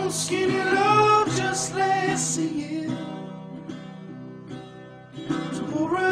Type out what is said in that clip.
long skinny low just last a year. So pour